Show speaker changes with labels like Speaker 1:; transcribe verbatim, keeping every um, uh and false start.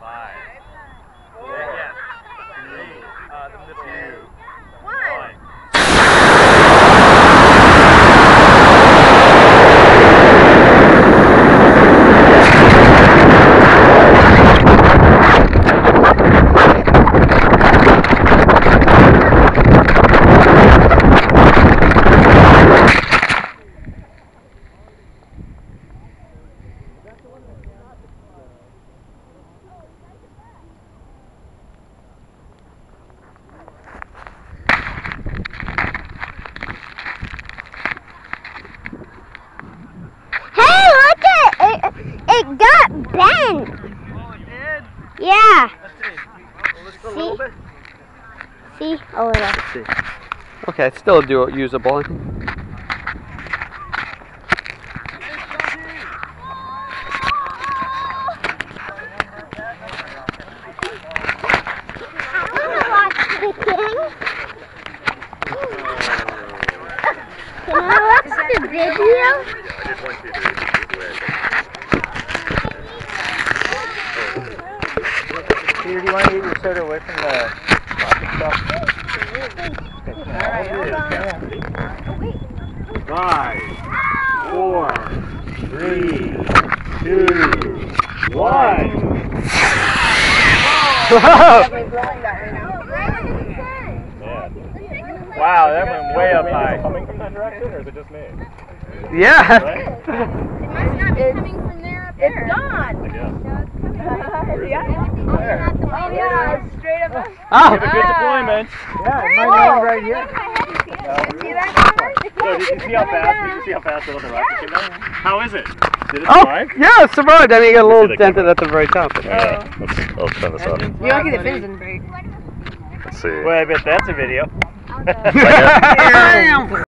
Speaker 1: Five. Yeah, yeah. Three. Uh, the middle. Two.
Speaker 2: One.
Speaker 3: Hey, look at it! It got bent.
Speaker 1: Oh, it did?
Speaker 3: Yeah.
Speaker 1: Let's see. A little bit.
Speaker 3: See? A little.
Speaker 4: Let's see. Okay, it's still do usable.
Speaker 3: Can I watch the video?
Speaker 1: Peter, do you want to get your soda away from the plastic stuff? Five, four, three, two, one. Wow, that went way up high. Coming from that direction, or is it just me?
Speaker 4: Yeah.
Speaker 1: Right?
Speaker 2: It must not be coming from there up there. It's gone.
Speaker 1: I guess.
Speaker 2: Yeah. Oh, yeah, it's straight up.
Speaker 4: Oh.
Speaker 1: Have a good deployment.
Speaker 2: Yeah, it might be right here. See that?
Speaker 1: So did you see how fast? Did you see how fast the other rocket came down? How is it? Did it
Speaker 4: Oh,
Speaker 1: survive?
Speaker 4: yeah, it survived. I mean, it got a little
Speaker 1: the
Speaker 4: dented at the very top.
Speaker 1: Yeah. Let's, I'll turn this off.
Speaker 2: You're lucky the fins didn't break.
Speaker 1: Let's see. Well, I bet that's a video.